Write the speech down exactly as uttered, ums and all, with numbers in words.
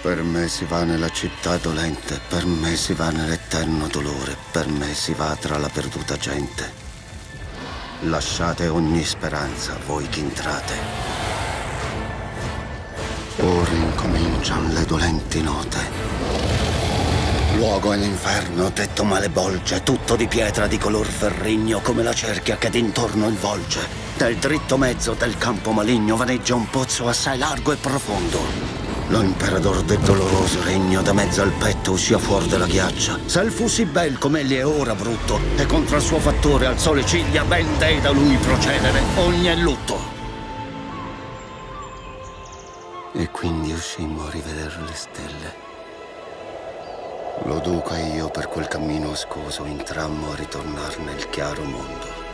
Per me si va nella città dolente, per me si va nell'eterno dolore, per me si va tra la perduta gente. Lasciate ogni speranza, voi che entrate. Ora incominciano le dolenti note. Luogo è l'inferno, tetto malebolge, tutto di pietra di color ferrigno, come la cerchia che d'intorno il volge. Nel dritto mezzo del campo maligno vaneggia un pozzo assai largo e profondo. Lo imperador del doloroso regno da mezzo al petto uscì fuori della ghiaccia. Se il fu sì bel come egli è ora brutto, e contro il suo fattore alzò le ciglia, ben dei da lui procedere ogni è lutto. E quindi uscimmo a rivedere le stelle. Lo duca e io per quel cammino oscoso intrammo a ritornar nel chiaro mondo.